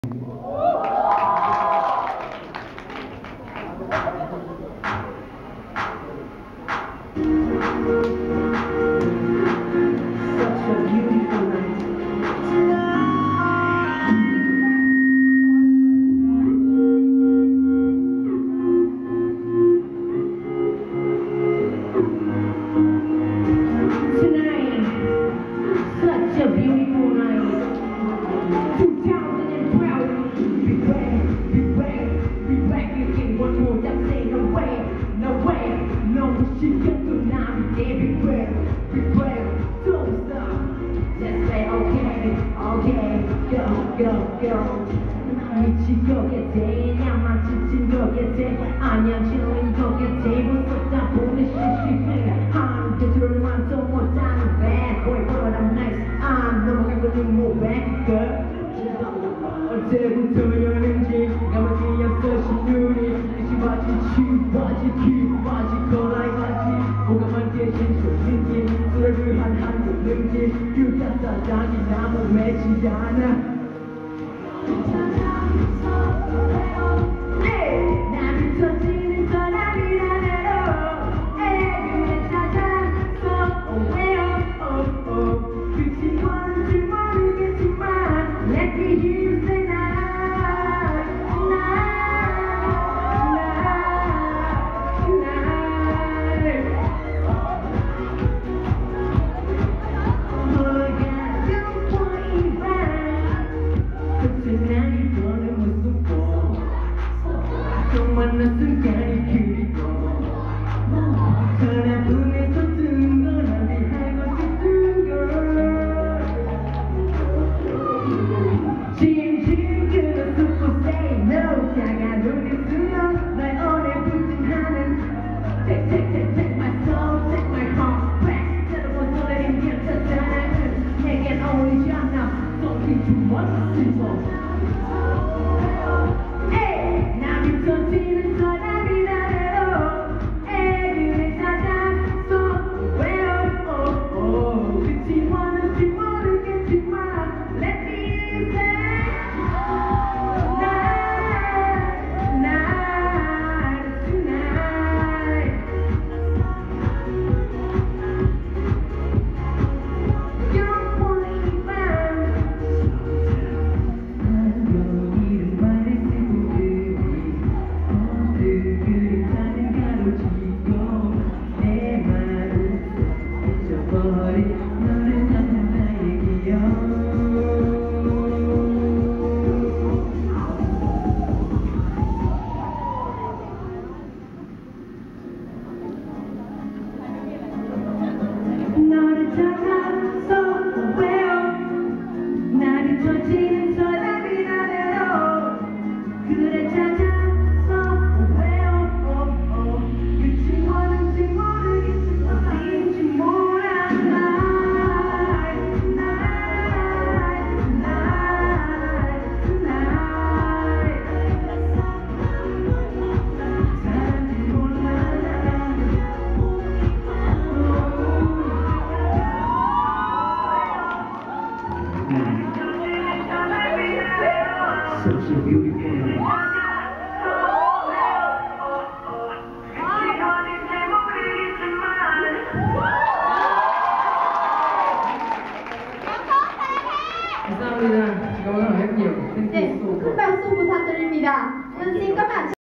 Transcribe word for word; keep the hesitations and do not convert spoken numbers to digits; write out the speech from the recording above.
미치겠지 나만 지친 거겠지 아니야 지루인 거겠지 무섭다 보니 시시해 한 개줄만 더 못하는 bad boy but I'm nice I'm 넘어가고는 뭐 bad girl 언제부터였는지 나만 끼었어 신눈이 뒤집어지 치워지 기워지 거라이 바지 오가만 대신 쇼진지 쓰레기 한 한국 능지 유가사 장이 나무 맺지 않아 만난 순간이 그리워 전화문에서 뜬 건 어디 하고 싶은 걸 진심 그런 super say no 다가오는 순간 날 오래 부진하는 Take take take take my soul take my heart back 새로운 설레임 겹쳤잖아 내겐 어울리지 않아 something too much simple Such a beautiful 감사합니다. 지금 오늘 뵙기요. 네, 큰 박수 부탁드립니다. 연신 các bạn